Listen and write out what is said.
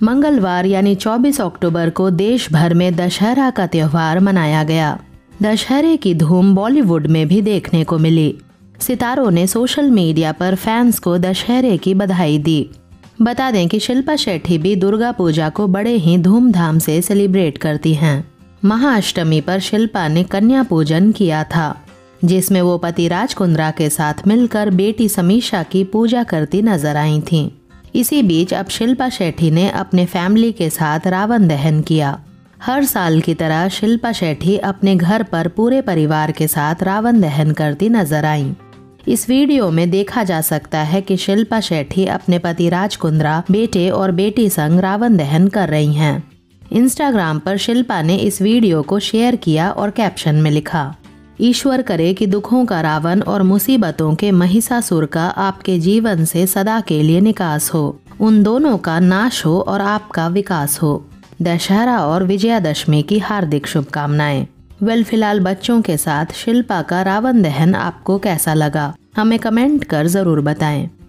मंगलवार यानी 24 अक्टूबर को देश भर में दशहरा का त्योहार मनाया गया। दशहरे की धूम बॉलीवुड में भी देखने को मिली। सितारों ने सोशल मीडिया पर फैंस को दशहरे की बधाई दी। बता दें कि शिल्पा शेट्टी भी दुर्गा पूजा को बड़े ही धूमधाम से सेलिब्रेट करती हैं। महाअष्टमी पर शिल्पा ने कन्या पूजन किया था, जिसमें वो पति राज कुंद्रा के साथ मिलकर बेटी समीक्षा की पूजा करती नजर आई थीं। इसी बीच अब शिल्पा शेट्टी ने अपने फैमिली के साथ रावण दहन किया। हर साल की तरह शिल्पा शेट्टी अपने घर पर पूरे परिवार के साथ रावण दहन करती नजर आईं। इस वीडियो में देखा जा सकता है कि शिल्पा शेट्टी अपने पति राज कुंद्रा, बेटे और बेटी संग रावण दहन कर रही हैं। इंस्टाग्राम पर शिल्पा ने इस वीडियो को शेयर किया और कैप्शन में लिखा, ईश्वर करे कि दुखों का रावण और मुसीबतों के महिषासुर का आपके जीवन से सदा के लिए निकास हो, उन दोनों का नाश हो और आपका विकास हो। दशहरा और विजयादशमी की हार्दिक शुभकामनाएं। फिलहाल बच्चों के साथ शिल्पा का रावण दहन आपको कैसा लगा, हमें कमेंट कर जरूर बताएं।